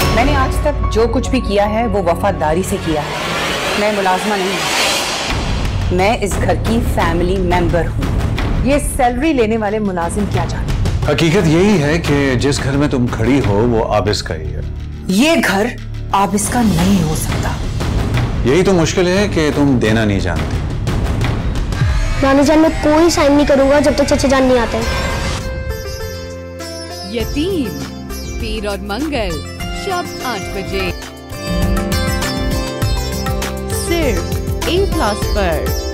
मैंने आज तक जो कुछ भी किया है वो वफादारी से किया है। मैं मुलाजमा नहीं हूँ, मैं इस घर की फैमिली मेंबर हूँ। ये सैलरी लेने वाले मुलाजिम क्या जाने। हकीकत यही है कि जिस घर में तुम खड़ी हो वो आबिस का ही है। ये घर आबिस का नहीं हो सकता। यही तो मुश्किल है कि तुम देना नहीं जानते। नानी जान मैं कोई साइन नहीं करूंगा जब तक चचा जान नहीं आते। यतीम पीर और मंगल शब 8 बजे सिर्फ A+ पर।